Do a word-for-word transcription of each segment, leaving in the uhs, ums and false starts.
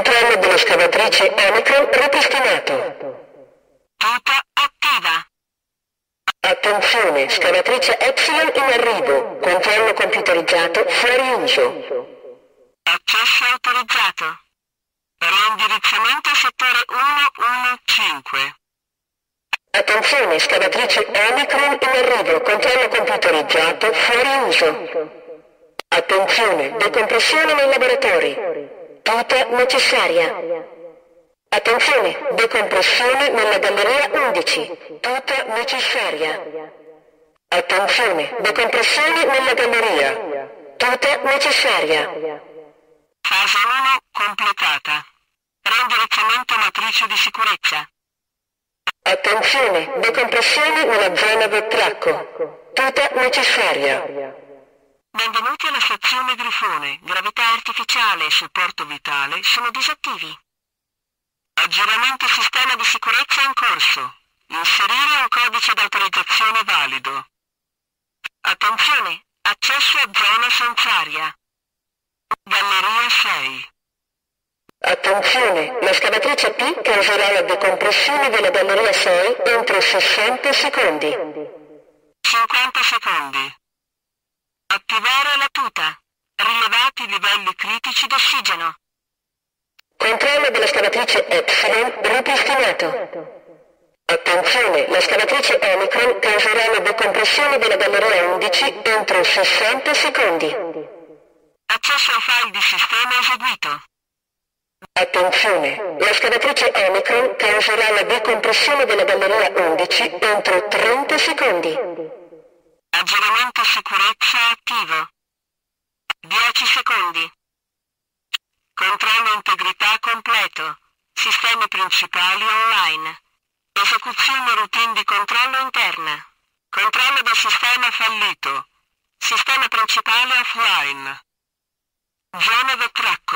Controllo della scavatrice Omicron ripristinato. Tuta attiva. Attenzione, scavatrice Epsilon in arrivo. Controllo computerizzato fuori uso. Accesso autorizzato. Reindirizzamento settore centoquindici. Attenzione, scavatrice Omicron in arrivo. Controllo computerizzato fuori uso. Attenzione, decompressione nei laboratori. Tuta necessaria. Attenzione, decompressione nella galleria undici. Tuta necessaria. Attenzione, decompressione nella galleria. Tuta necessaria. Fase uno completata. Reindirizzamento matrice di sicurezza. Attenzione, decompressione nella zona del tracco. Tuta necessaria. Benvenuti alla stazione Grifone. Gravità artificiale e supporto vitale sono disattivi. Aggiornamento sistema di sicurezza in corso. Inserire un codice d'autorizzazione valido. Attenzione, accesso a zona senzaria. Galleria sei. Attenzione, la scavatrice P causerà la decompressione della galleria sei entro sessanta secondi. cinquanta secondi. Attivare la tuta. Rilevati livelli critici d'ossigeno. Controllo della scavatrice Epsilon ripristinato. Attenzione, la scavatrice Omicron causerà la decompressione della galleria undici entro sessanta secondi. Accesso al file di sistema eseguito. Attenzione, la scavatrice Omicron causerà la decompressione della galleria undici entro trenta secondi. Aggiornamento sicurezza attivo. dieci secondi. Controllo integrità completo. Sistemi principali online. Esecuzione routine di controllo interna. Controllo del sistema fallito. Sistema principale offline. Zona del tracco.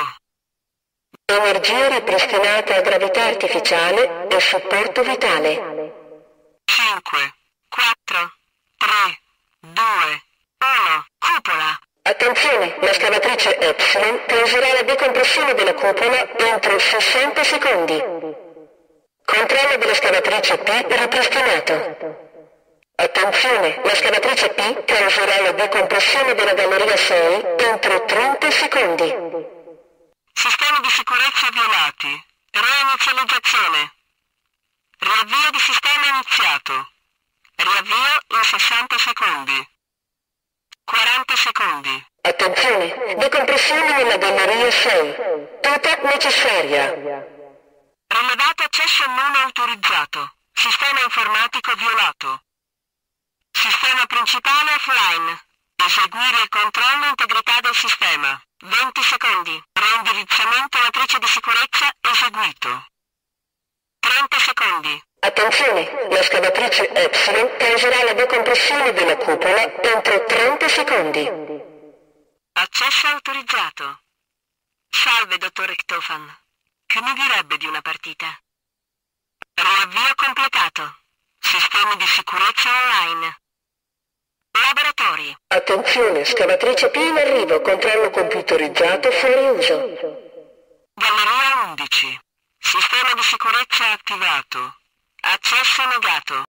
Energia ripristinata a gravità artificiale e supporto vitale. cinque, quattro, tre, due, uno. Cupola. Attenzione, la scavatrice Epsilon causerà la decompressione della cupola entro sessanta secondi. Controllo della scavatrice P ripristinato. Attenzione, la scavatrice P causerà la decompressione della galleria sei entro trenta secondi. Sistemi di sicurezza violati. Reinizializzazione. Riavvio di sistema iniziato. Riavvio in sessanta secondi. quaranta secondi. Attenzione, decompressione nella galleria sei. Tuta necessaria. Rilevato accesso non autorizzato. Sistema informatico violato. Sistema principale offline. Eseguire il controllo integrità del sistema. venti secondi. Reindirizzamento matrice di sicurezza eseguito. trenta secondi. Attenzione, la scavatrice Epsilon causerà la decompressione della cupola entro trenta secondi. Accesso autorizzato. Salve, dottor Ectofan. Che mi direbbe di una partita? Riavvio completato. Sistemi di sicurezza online. Laboratori. Attenzione, scavatrice P in arrivo, controllo computerizzato fuori uso. Galleria undici. Sistema di sicurezza attivato. Accesso negato.